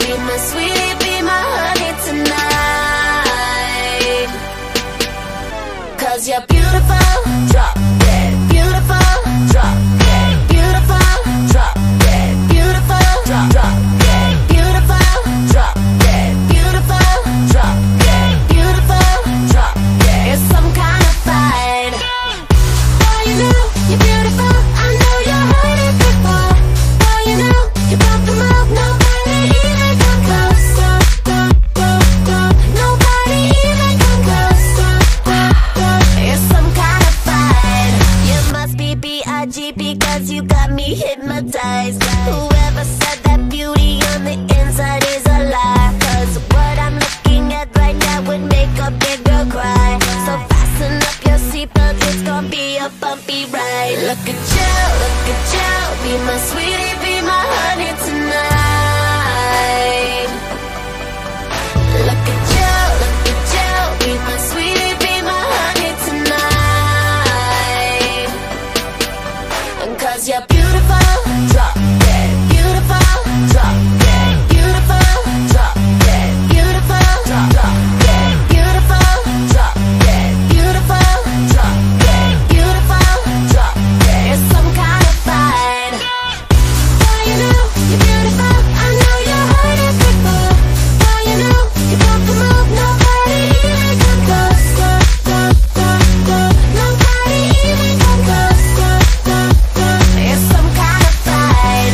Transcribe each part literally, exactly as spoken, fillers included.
be my sweetie, be my honey tonight. Cause you're beautiful, drop dead, beautiful, drop dead, beautiful, drop dead, beautiful, drop, drop dead, beautiful, drop dead, beautiful, drop dead, beautiful, drop dead. It's some kind of fight. Boy, you know you're beautiful. I know you heard it before. Boy, you know you broke the mold. Nobody even come close. Go, go, go, go. Nobody even come close. Go, go, go. It's some kind of fight. You must be B I G because you got me hypnotized. Whoever said that beauty on the inside is a lie. Cause what I'm looking at right now would make a big girl cry. So fasten up your seatbelt, it's gonna be a bumpy ride. Look at you, look at you, be my sweetie, be my honey tonight. Look at you, look at you, be my sweetie, be my honey tonight. And cause you're beautiful, drop dead, beautiful, drop dead, beautiful, drop dead, beautiful, drop, drop dead, beautiful, drop dead, beautiful, drop dead, beautiful, drop dead. It's some kind of fight. Boy, you know you're beautiful. I know you heard it before. Boy, you know you broke the mold. Nobody even come close. Go, go, go, go. Nobody even come close. Go, go, go. It's some kind of fight.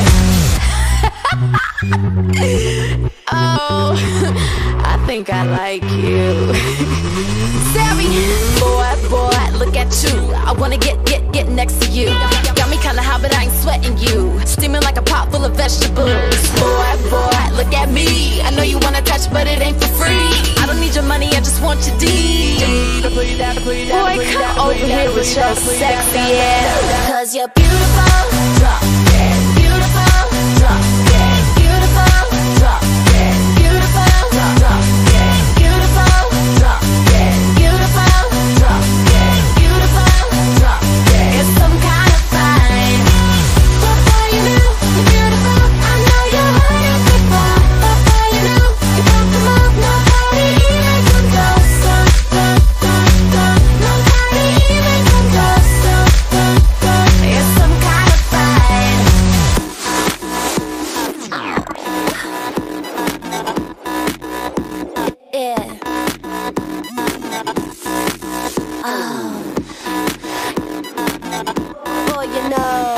Oh, I think I like you. Sabi, boy, boy, look at you. I wanna get, get, get next to you. Got me kinda hot, but I ain't sweating you. Steaming like a pot full of vegetables. Boy, boy, look at me. I know you wanna touch, but it ain't for free. I don't need your money, I just want your D. Boy, come over here with your sexy ass. Cause you're beautiful, drop dead, beautiful, drop dead, beautiful, drop dead, beautiful, drop, drop dead, beautiful, drop dead, beautiful, drop dead, beautiful, drop dead. It's some kind of fight. But boy, you know you're beautiful. I know you heard it before. But boy, you know you broke the mold. Nobody even come close. Go, go, go, go. Nobody even come close. Go, go, go. It's some kind of fight. Yeah. Oh. Boy, you know